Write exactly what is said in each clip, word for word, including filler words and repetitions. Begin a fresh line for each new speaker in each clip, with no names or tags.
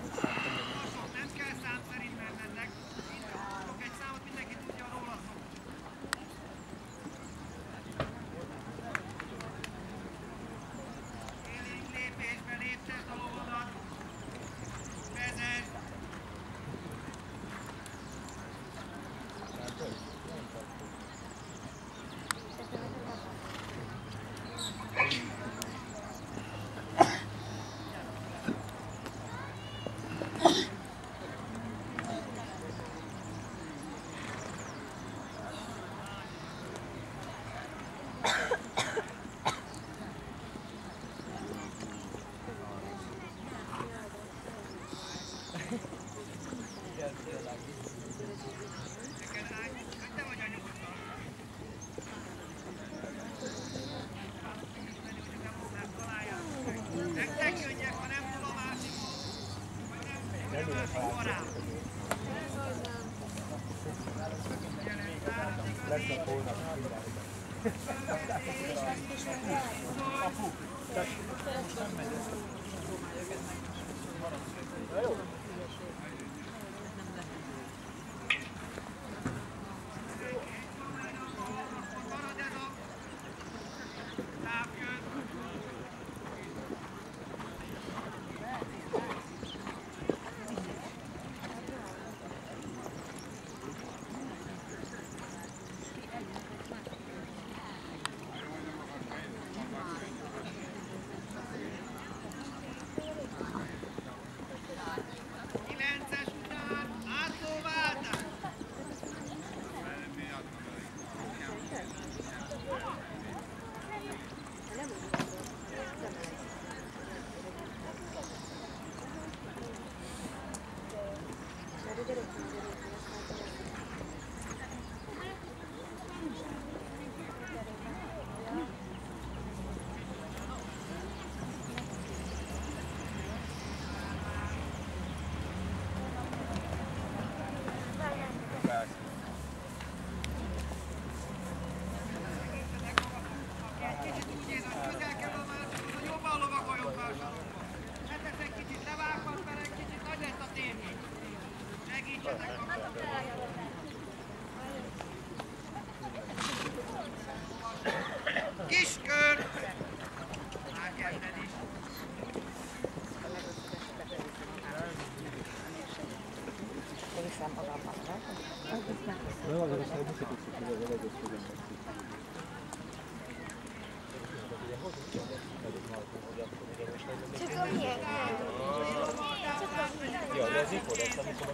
Ja, de ez mikor lesz, amikor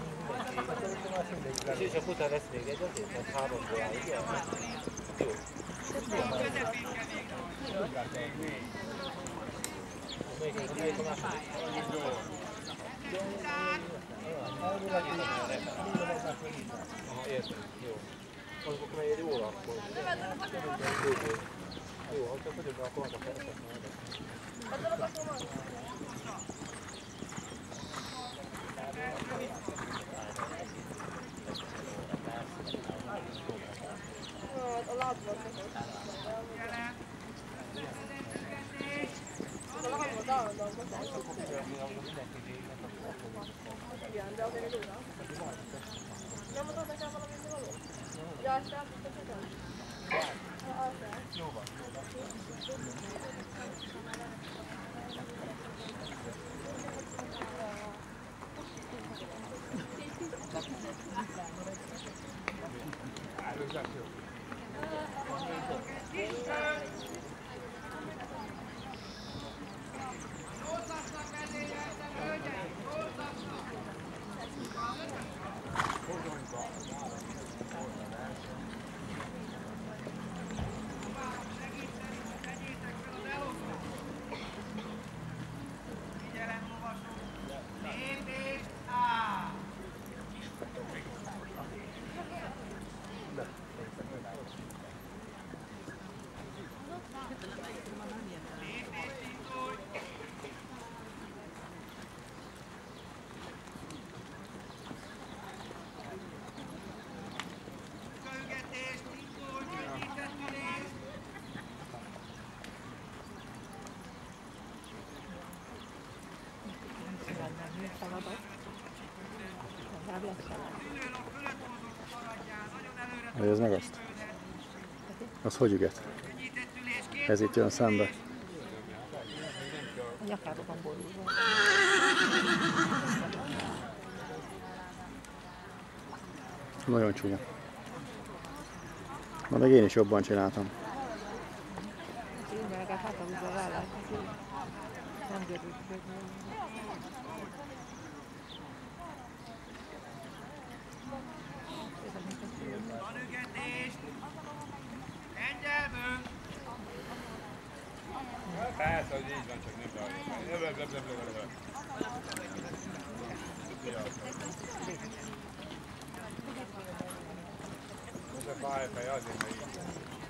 mindenki... És akkor utána lesz még egy azért, mert háromból áll, ugye? Jó. Még egy a második. Aha, értem, jó. Azok melyek jól akkor. Jó, ha csak vagyok, akkor vannak felszett majd.
A lábban igen, de azért egy óra. Nem mondod nekem valami való? Ja, azt elmondtad nekem? Jó van. adott. Legalább lesz
Vagy ez meg azt? Az hogy üget? Ez itt jön szembe.
a nyakába van borulva.
Nagyon csúnya. Na meg én is jobban csináltam.
Tényleg, hát húzza a vállát. Nem görült meg.
Persze, hogy így van, csak nem baj. Ez a fájfej azért meg így.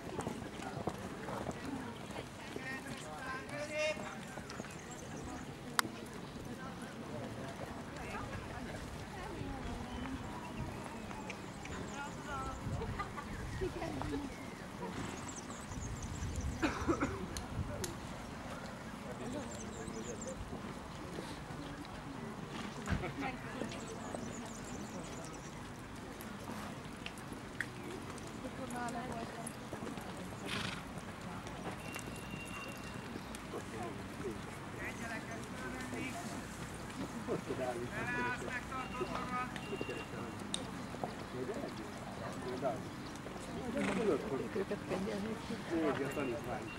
Őket kegyelni.
Nézd a tanítvány.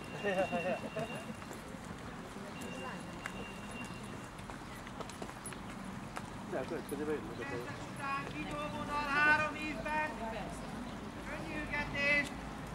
Videóvonal három ízben, könnyűgetést.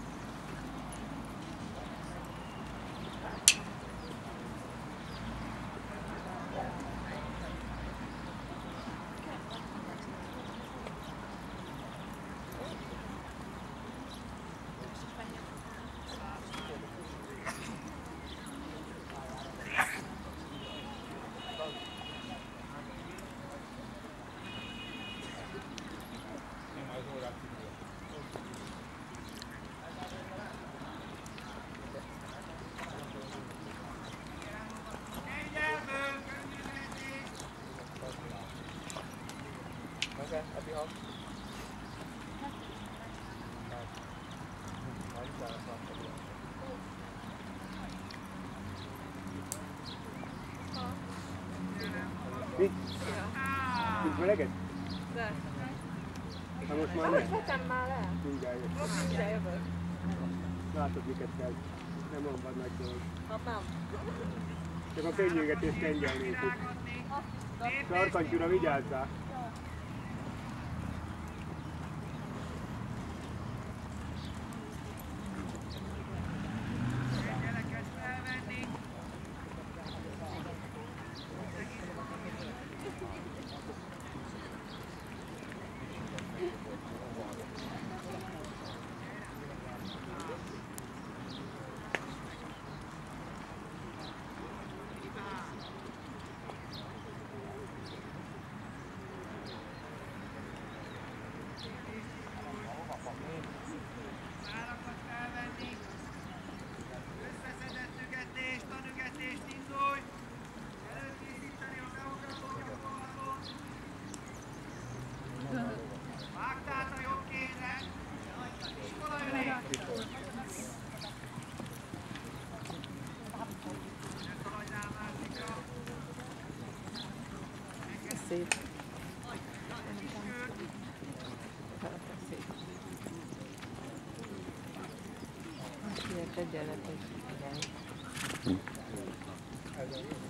Mi? Tudsz meleget?
De.
Ha most már
Ahogy
nem.
hetem már le.
Mindjárt jött.
Most mindjárt jövök.
Látod, miket kell. Nem van vagy nagy dolog.
Hát nem.
Csak a könnyűgetést kengyelnék itt. Sarkantyúra vigyázzál!
Várakat felvenni. Összeszedett ügetés, tanügetést indulj. Előkészíteni a beugró gyakorlatot. Vágd át a jobb kézre. Iskola ülés. Ne szaladj rá másikra.
Szép. Ilyen kegyenletes.
Hm.